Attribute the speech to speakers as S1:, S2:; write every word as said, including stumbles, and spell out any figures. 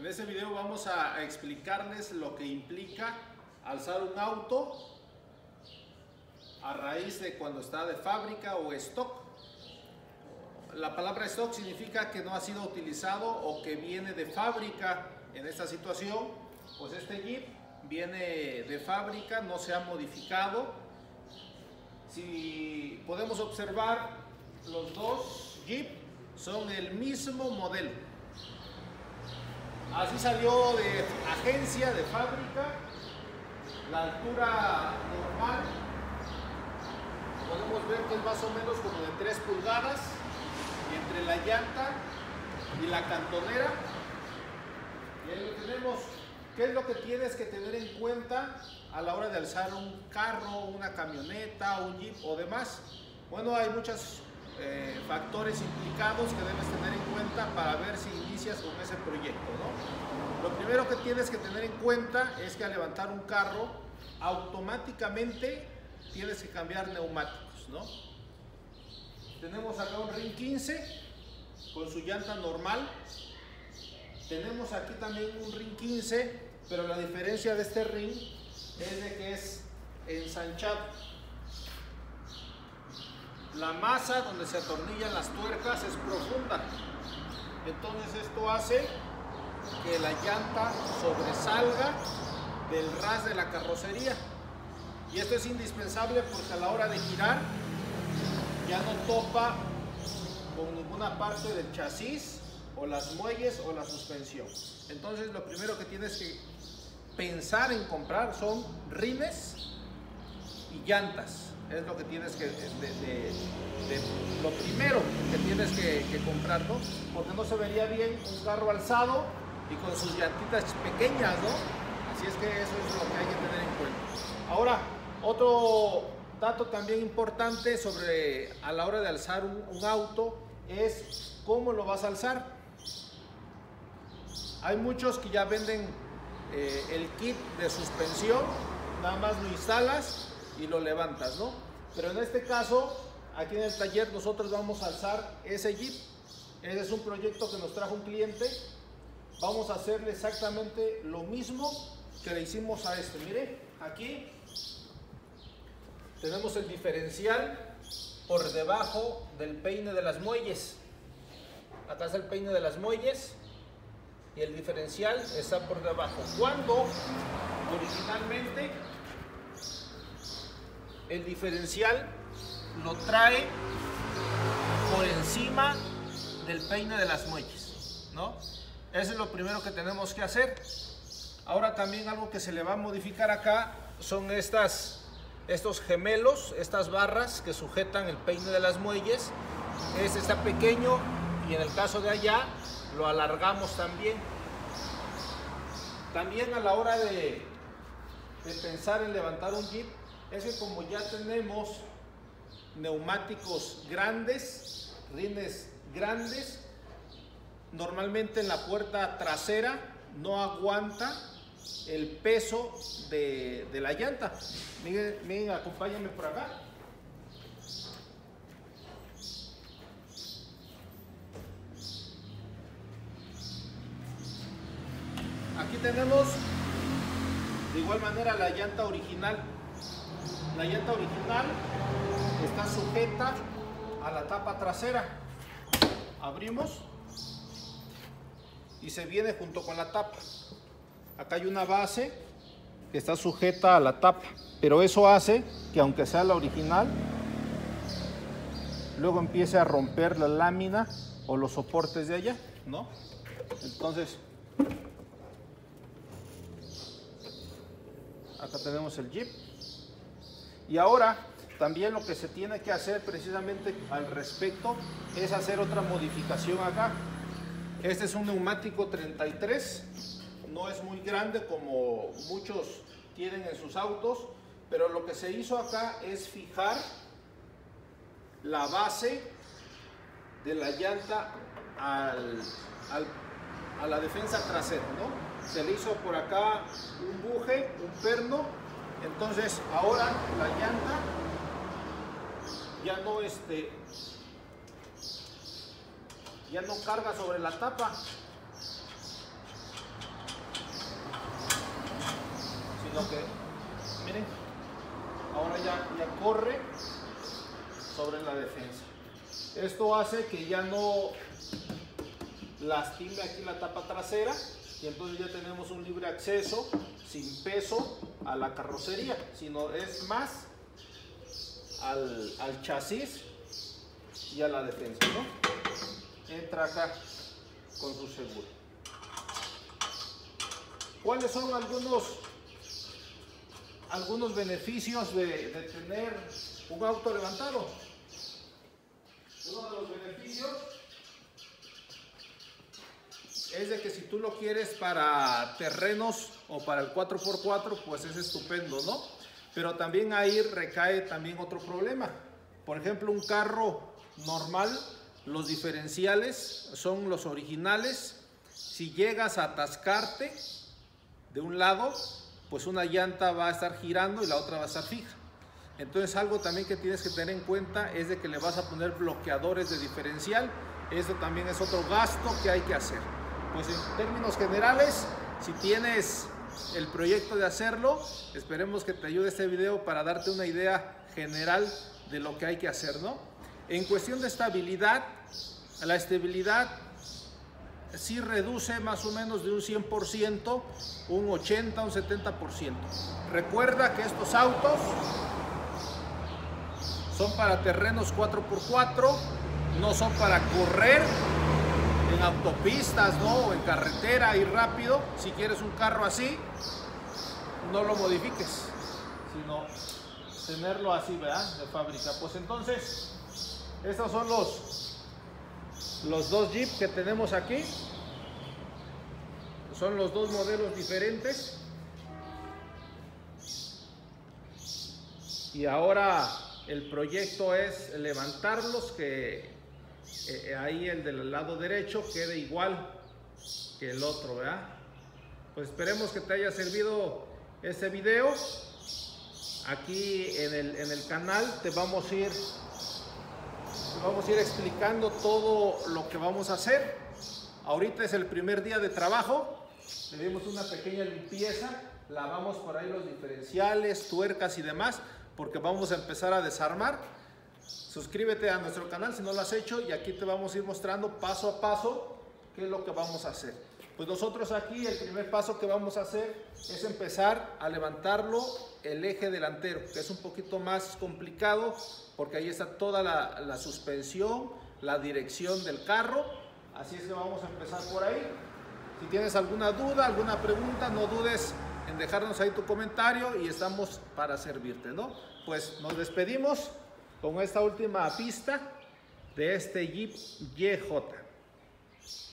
S1: En este video vamos a, a explicarles lo que implica alzar un auto a raíz de cuando está de fábrica o stock. La palabra stock significa que no ha sido utilizado o que viene de fábrica. En esta situación, pues este Jeep viene de fábrica, no se ha modificado. Si podemos observar, los dos Jeep son el mismo modelo. Así salió de agencia, de fábrica. La altura normal podemos ver que es más o menos como de tres pulgadas entre la llanta y la cantonera. Y ahí lo tenemos. ¿Qué es lo que tienes que tener en cuenta a la hora de alzar un carro, una camioneta, un Jeep o demás? Bueno, hay muchos eh, factores implicados que debes tener en cuenta para ver si inicias con ese proyecto, ¿no? Lo primero que tienes que tener en cuenta es que al levantar un carro, automáticamente tienes que cambiar neumáticos, ¿no? Tenemos acá un rin quince con su llanta normal. Tenemos aquí también un rin quince, pero la diferencia de este rin es de que es ensanchado. La masa donde se atornillan las tuercas es profunda. Entonces esto hace que la llanta sobresalga del ras de la carrocería. Y esto es indispensable porque a la hora de girar ya no topa con ninguna parte del chasis o las muelles o la suspensión. Entonces lo primero que tienes que pensar en comprar son rines y llantas. Es lo que tienes que, de, de, de, lo primero que tienes que, que comprar, ¿no? Porque no se vería bien un carro alzado y con sus llantitas pequeñas, ¿no? Así es que eso es lo que hay que tener en cuenta. Ahora, otro dato también importante sobre a la hora de alzar un, un auto es cómo lo vas a alzar. Hay muchos que ya venden eh, el kit de suspensión, nada más lo instalas y lo levantas, ¿no? Pero en este caso, aquí en el taller nosotros vamos a alzar ese Jeep. Ese es un proyecto que nos trajo un cliente. Vamos a hacerle exactamente lo mismo que le hicimos a este. Mire, aquí tenemos el diferencial por debajo del peine de las muelles. Acá está el peine de las muelles y el diferencial está por debajo. Cuando originalmente el diferencial lo trae por encima del peine de las muelles, ¿no? Eso es lo primero que tenemos que hacer. Ahora también algo que se le va a modificar acá son estas, estos gemelos, estas barras que sujetan el peine de las muelles. Este está pequeño y en el caso de allá lo alargamos también. También a la hora de, de pensar en levantar un Jeep, es que como ya tenemos neumáticos grandes, rines grandes, normalmente en la puerta trasera no aguanta el peso de, de la llanta. Miren, miren, acompáñenme por acá. Aquí tenemos de igual manera la llanta original. La llanta original está sujeta a la tapa trasera. Abrimos y se viene junto con la tapa. Acá hay una base que está sujeta a la tapa, pero eso hace que aunque sea la original, luego empiece a romper la lámina o los soportes de allá, ¿no? Entonces, acá tenemos el Jeep. Y ahora también lo que se tiene que hacer precisamente al respecto es hacer otra modificación acá. Este es un neumático treinta y tres, no es muy grande como muchos tienen en sus autos, pero lo que se hizo acá es fijar la base de la llanta al, al, a la defensa trasera, ¿no? Se le hizo por acá un buje, un perno. Entonces ahora la llanta ya no este ya no carga sobre la tapa, sino que, miren, ahora ya, ya corre sobre la defensa. Esto hace que ya no lastime aquí la tapa trasera y entonces ya tenemos un libre acceso sin peso a la carrocería, sino es más al, al chasis y a la defensa, ¿no? Entra acá con su seguro. ¿Cuáles son algunos, algunos beneficios de, de tener un auto levantado? Uno de los beneficios es de que si tú lo quieres para terrenos o para el cuatro por cuatro, pues es estupendo, ¿no? Pero también ahí recae también otro problema. Por ejemplo, un carro normal, los diferenciales son los originales. Si llegas a atascarte de un lado, pues una llanta va a estar girando y la otra va a estar fija. Entonces algo también que tienes que tener en cuenta es de que le vas a poner bloqueadores de diferencial. Eso también es otro gasto que hay que hacer. Pues en términos generales, si tienes el proyecto de hacerlo, esperemos que te ayude este video para darte una idea general de lo que hay que hacer, ¿no? En cuestión de estabilidad, la estabilidad sí reduce más o menos de un cien por ciento, un ochenta, un setenta por ciento. Recuerda que estos autos son para terrenos cuatro por cuatro, no son para correr en autopistas, ¿no? O en carretera y rápido. Si quieres un carro así, no lo modifiques, sino tenerlo así, ¿verdad? De fábrica. Pues entonces, estos son los, los dos Jeep que tenemos aquí. Son los dos modelos diferentes. Y ahora el proyecto es levantarlos, que eh, ahí el del lado derecho quede igual que el otro, ¿verdad? Pues esperemos que te haya servido este video. Aquí en el, en el canal te vamos a ir te vamos a ir explicando todo lo que vamos a hacer. Ahorita es el primer día de trabajo. Le dimos una pequeña limpieza, lavamos por ahí los diferenciales, tuercas y demás, porque vamos a empezar a desarmar. Suscríbete a nuestro canal si no lo has hecho y aquí te vamos a ir mostrando paso a paso qué es lo que vamos a hacer. Pues nosotros aquí el primer paso que vamos a hacer es empezar a levantarlo el eje delantero, que es un poquito más complicado porque ahí está toda la, la suspensión, la dirección del carro. Así es que vamos a empezar por ahí. Si tienes alguna duda, alguna pregunta, no dudes en dejarnos ahí tu comentario y estamos para servirte, ¿no? Pues nos despedimos con esta última pista de este Jeep Y J.